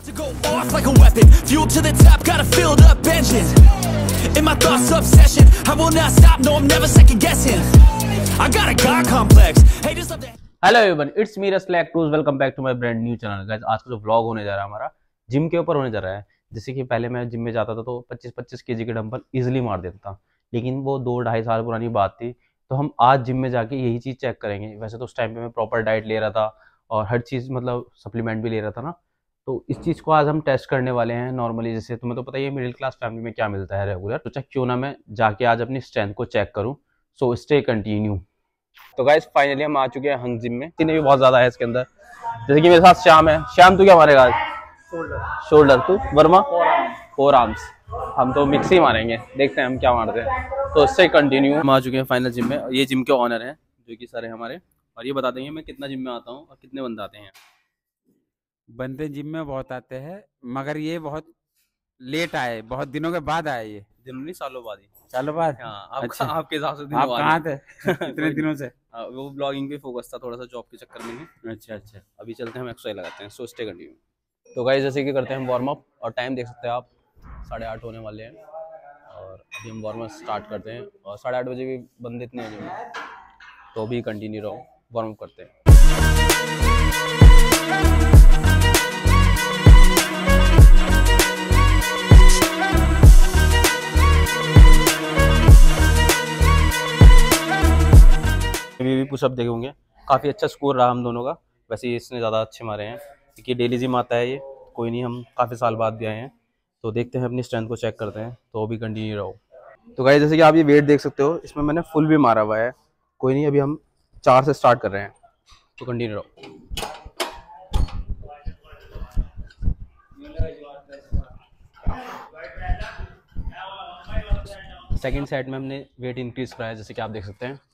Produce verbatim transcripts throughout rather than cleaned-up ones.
to go off like a weapon, fuel to the top, got a filled up engine. In my thoughts obsession, I will not stop, no I'm never second guessing. I got a God complex. Haters love that. Hello everyone, it's me रसलैक टूज, welcome back to my brand new channel. Guys आज का जो vlog होने जा रहा है हमारा जिम के ऊपर होने जा रहा है। जैसे कि पहले मैं जिम में जाता था तो पच्चीस पच्चीस केजी के डंबल इजीली मार देता था, लेकिन वो दो ढाई साल पुरानी बात थी। तो हम आज जिम में जाके यही चीज़ चेक करेंगे। वैसे तो उस टाइम पे मैं प्रॉपर डाइट ले रहा था और हर चीज़ मतलब सप्लीमेंट भी ले रहा था ना, तो इस चीज़ को आज हम टेस्ट करने वाले हैं। नॉर्मली जैसे तुम्हें तो पता ही है मिडिल क्लास फैमिली में क्या मिलता है रेगुलर, तो चेक क्यों ना मैं जाके आज अपनी स्ट्रेंथ को चेक करूँ। So stay continue. तो गाइस फाइनली हम आ चुके हैं हंग जिम में। इतने भी बहुत ज्यादा है इसके अंदर। जैसे कि मेरे साथ श्याम है। श्याम तू क्या मारेगा आज? शोल्डर। शोल्डर। तू वर्मा? Four arms. हम तो मिक्स ही मारेंगे, देखते हैं हम क्या मारते हैं। तो इससे कंटिन्यू हम आ चुके हैं फाइनल जिम में। ये जिम के ऑनर हैं जो कि सर है हमारे, और ये बता देंगे मैं कितना जिम में आता हूँ और कितने बंदे आते हैं। बंदे जिम में बहुत आते हैं, मगर ये बहुत लेट आए, बहुत दिनों के बाद आए। ये दिनों नहीं सालों बाद ही। सालों बाद? हाँ, आप, अच्छा। आपके हिसाब से आप कहाँ थे इतने दिनों से? आ, वो ब्लॉगिंग पे फोकस था थोड़ा सा, जॉब के चक्कर में ही। अच्छा अच्छा। अभी चलते हैं, हम एक्सरसाइज लगाते हैं। So stay continue. तो गाइस जैसे कि करते हैं हम वार्म अप, और टाइम देख सकते हैं आप, साढ़े आठ होने वाले हैं और अभी हम वार्म अप स्टार्ट करते हैं। और साढ़े आठ बजे भी बंदे इतने हैं जिम में, तो अभी कंटिन्यू रहो, वार्म अप करते हैं। अभी भी पुशअप देखे होंगे, काफ़ी अच्छा स्कोर रहा हम दोनों का। वैसे इसने ज़्यादा अच्छे मारे हैं क्योंकि डेली जिम आता है ये। कोई नहीं, हम काफ़ी साल बाद भी आए हैं, तो देखते हैं अपनी स्ट्रेंथ को चेक करते हैं। तो अभी कंटिन्यू रहो। तो गाइस जैसे कि आप ये वेट देख सकते हो, इसमें मैंने फुल भी मारा हुआ है। कोई नहीं, अभी हम चार से स्टार्ट कर रहे हैं, तो कंटिन्यू रहो। सेकेंड सेट में हमने वेट इंक्रीज कराया, जैसे कि आप देख सकते हैं।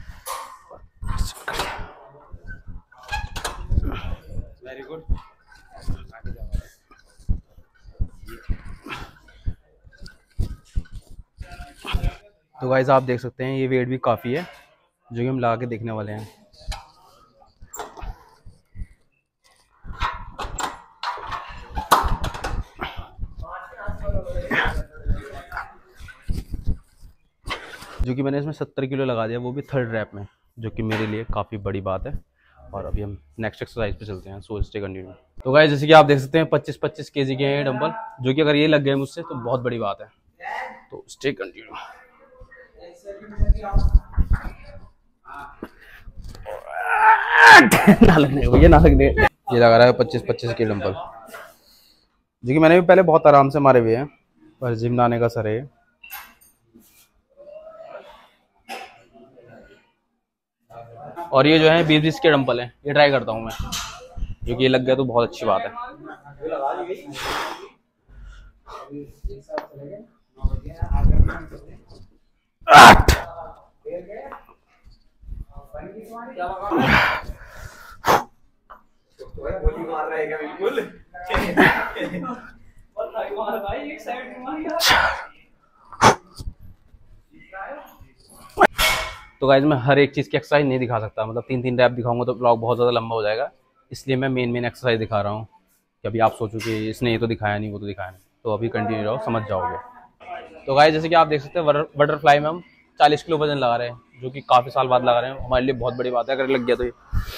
Very good. तो गाइस आप देख सकते हैं ये वेट भी काफ़ी है, जो कि हम लगा के देखने वाले हैं। जो कि मैंने इसमें सत्तर किलो लगा दिया, वो भी थर्ड रैप में, जो कि मेरे लिए काफ़ी बड़ी बात है। और अभी हम नेक्स्ट एक्सरसाइज पे चलते हैं। So stay continue. तो गाइस जैसे कि आप देख सकते हैं पच्चीस पच्चीस केजी के हैं डंबल, जो कि अगर ये लग गए मुझसे तो बहुत बड़ी बात है। तो स्टे कंटिन्यू। ना लगने भैया, ना लगने। ये लगा रहा है पच्चीस पच्चीस के डंबल, जो कि मैंने भी पहले बहुत आराम से मारे हुए हैं, पर जिम ना आने का सर है। और ये जो है बीस बीस के डंबल हैं, ये ट्राई करता हूँ मैं, जो कि ये लग गया तो बहुत अच्छी बात है। आठ। तो गाइस मैं हर एक चीज़ की एक्सरसाइज नहीं दिखा सकता, मतलब तीन तीन रैप दिखाऊंगा तो ब्लॉग बहुत ज़्यादा लंबा हो जाएगा, इसलिए मैं मेन मेन एक्सरसाइज दिखा रहा हूँ कि अभी आप सोचो कि इसने ये तो दिखाया नहीं, वो तो दिखाया नहीं। तो अभी कंटिन्यू रहो, समझ जाओगे। तो गाइस जैसे कि आप देख सकते हैं बटरफ्लाई में हम चालीस किलो वजन लगा रहे हैं, जो कि काफ़ी साल बाद लगा रहे हैं। हमारे लिए बहुत बड़ी बात है अगर लग गया तो ये।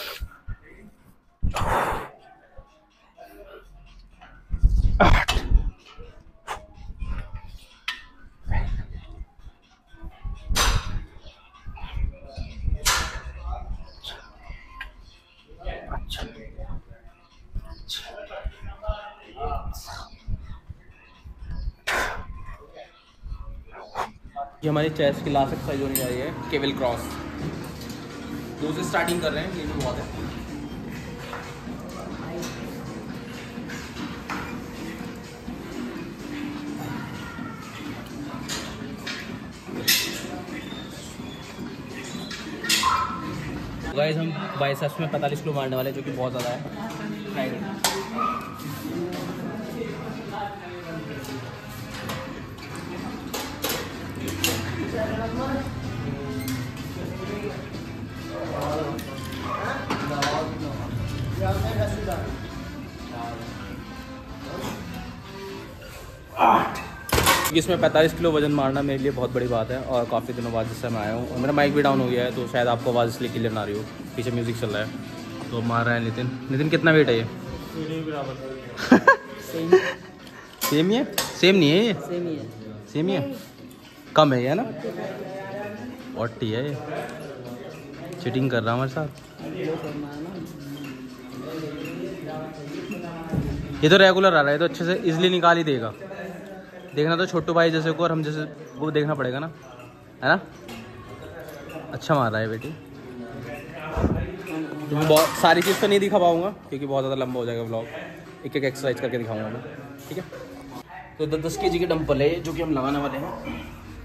ये हमारी चेस्ट की लास्ट एक्सरसाइज होने जा रही है, केबल क्रॉस। दो से स्टार्टिंग कर रहे हैं, ये भी बहुत है। गाइस हम बाइसेप्स में पैंतालीस किलो मारने वाले, जो कि बहुत ज़्यादा है। इसमें पैंतालीस किलो वजन मारना मेरे लिए बहुत बड़ी बात है और काफ़ी दिनों बाद जिससे मैं आया हूँ और मेरा माइक भी डाउन हो गया है तो शायद आपको आवाज़ इसलिए क्लियर ना रही हो, पीछे म्यूज़िक चल रहा है। तो मार रहा है नितिन। नितिन कितना वेट है ये? सेम ही है? सेम नहीं है ये? सेम ही है। सेम ही है? कम है ये ना? फोर्टी है ये। चीटिंग कर रहा हूँ हमारे साथ। ये तो रेगुलर आ रहा है तो अच्छे से इजीली निकाल ही देगा। देखना तो छोटू भाई जैसे को और हम जैसे वो देखना पड़ेगा ना, है ना? अच्छा मार रहा है बेटी। तो मैं बहुत सारी चीज़ तो नहीं दिखा पाऊँगा क्योंकि बहुत ज़्यादा लंबा हो जाएगा व्लॉग। एक एक एक्सरसाइज करके दिखाऊंगा मैं, ठीक है? तो दस दस के जी के डंपल है जो कि हम लगाने वाले हैं।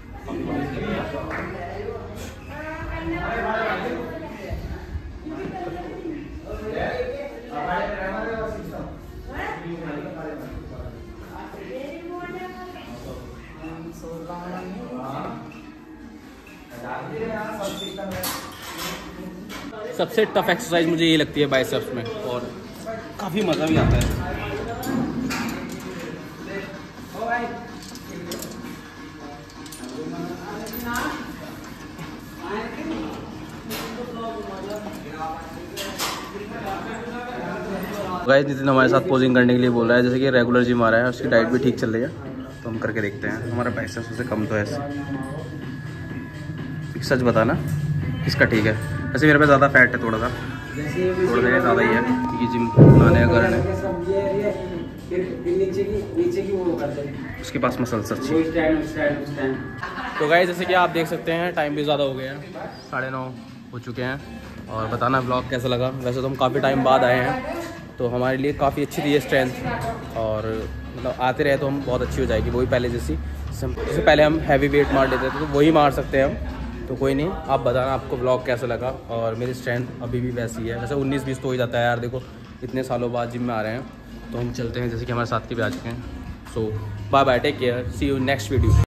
सबसे टफ एक्सरसाइज मुझे ये लगती है बाइसेप्स में और काफ़ी मज़ा भी आता है। गाइस नितिन हमारे साथ पोजिंग करने के लिए बोल रहा है, जैसे कि रेगुलर जिम आ रहा है, उसकी डाइट भी ठीक चल रही है तो हम करके देखते हैं। हमारा बाइसेप्स उससे कम तो है ऐसे। सच बताना किसका ठीक है? वैसे मेरे पे ज़्यादा फैट है, थोड़ा सा थोड़ा सा ज़्यादा ही है क्योंकि जिम बनाने का कारण है। उसके पास मसल्स अच्छी। तो गाइस जैसे कि आप देख सकते हैं टाइम भी ज़्यादा हो गया है, साढ़े नौ हो चुके हैं। और बताना ब्लॉग कैसा लगा। वैसे तो हम काफ़ी टाइम बाद आए हैं तो हमारे लिए काफ़ी अच्छी थी ये स्ट्रेंथ और मतलब आते रहे तो हम बहुत अच्छी हो जाएगी, वही पहले जैसी। जैसे पहले हम हैवी वेट मार लेते थे तो वही मार सकते हैं हम। तो कोई नहीं, आप बताना आपको ब्लॉग कैसा लगा। और मेरी स्ट्रेंथ अभी भी वैसी है, वैसे उन्नीस बीस तो हो ही जाता है यार। देखो इतने सालों बाद जिम में आ रहे हैं तो हम चलते हैं, जैसे कि हमारे साथ के भी आ चुके हैं। So bye bye, take care, see you next video.